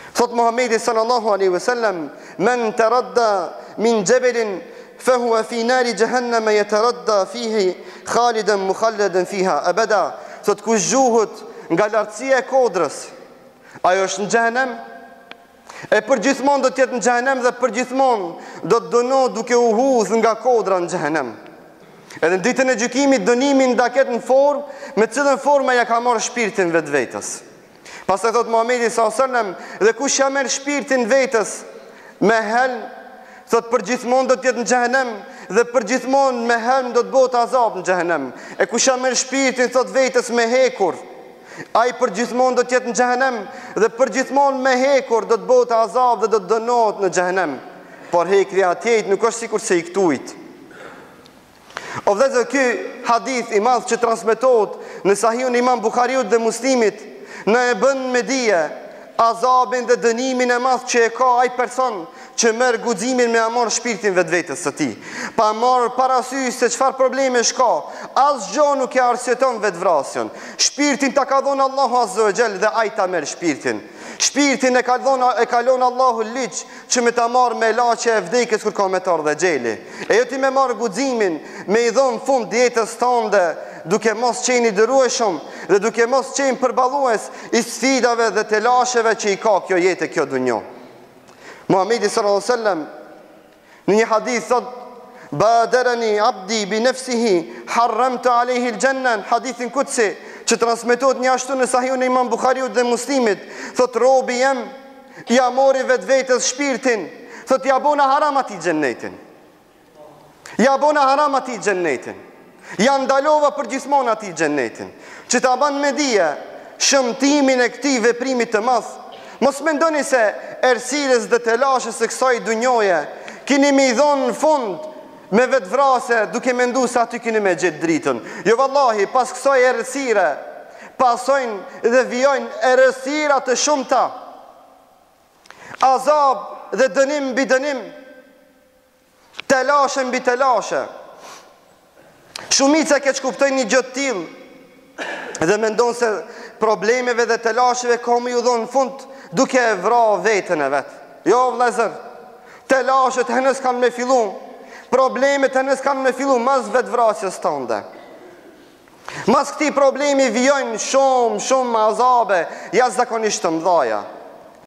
Thot Muhamedi sallallahu alaihi wasallam: "Men taradda min jabalin fahuwa fi nari jahannam yataradda fihi khalidan mukhalladan fiha abada." Thot kush zgjuhet nga lartësia e kodrës, ajo është në xhehenem, e përgjithmonë do të jetë në xhehenem dhe përgjithmonë do të dënohet duke u hudhur nga kodra në xhehenem. Edhe në ditën e gjykimit dënimin nda ketë në formë, me cilën formë ja ka marrë shpirtin vetvetes. Pastaj thot Muhamedi sallallahu alaihi wasallam: "Dhe kush ja merr shpirtin vetës me helm, thot përgjithmonë do të jetë në xhehenem dhe përgjithmonë me helm do të bëhet azab në xhehenem. E kush ja merr shpirtin thot vetës me hekur, ai përgjithmonë do të jetë në xhehenem dhe përgjithmonë me hekur do të bëhet azab dhe do të dënohet në xhehenem. Por hekria atje nuk është sikur se i ktujt." O vëllezër, ky hadith i madh që transmetohet në Sahihun Imam Buhariut dhe Muslimit në e bën me dije azabin dhe dënimin e madh që e ka ai person që merr guximin me amor shpirtin vetvetes së tij, pa marrë parasysh se çfarë probleme shka, asgjë nuk e arsyeton vetvrasjen. Shpirtin ta ka dhënë Allahu Azza wa Jall dhe ai ta merr shpirtin. Shpirtin e kalon Allahu liç që me ta marrë me laçe e vdekjes kur ka me tar dhe xheli. E jo ti me marrë guximin, me i dhon fund jetës tënde, duke mos qenë i dërueshëm dhe duke mos qenë përballues i sfidave dhe të lasheve që i ka kjo jetë e kjo dunjë. Muhamedi sallallahu alaihi wasallam në një hadith thot: "Badarani abdi bi nafsihi harramtu alayhi al-janna", hadithin kutsi që transmetohet një ashtu në Sahihun e Imam Buhariut dhe Muslimit. Thot robi jem ja mori vetvetes shpirtin, thot ja bona haram atij xhennetin. Ja bona haram atij xhennetin. Ja ndalova përgjithmonë atij xhennetin. Që ta ban me dije shëmtimin e këtij veprimit të madh. Mos mendoni se errësirës dhe të lashës së kësaj dunjoje keni me i dhonë në fund me vetvrasje duke menduar se aty keni me gjetë dritën. Jo vallahi, pas kësaj errësire pasojnë dhe vijojnë errësira të shumta. Azab dhe dënim mbi dënim, telashe mbi telashe. Shumica që kuptojnë një gjë të tillë dhe mendon se problemeve dhe telasheve ka me ju dhonë në fund duke e vra vetën e vetë. Jo vëllezër, telashet henës kanë me fillu, problemet henës kanë me fillu mas vetvrasjes tënde. Mas këti problemi vijojnë shumë azabe jashtëzakonisht të mëdha.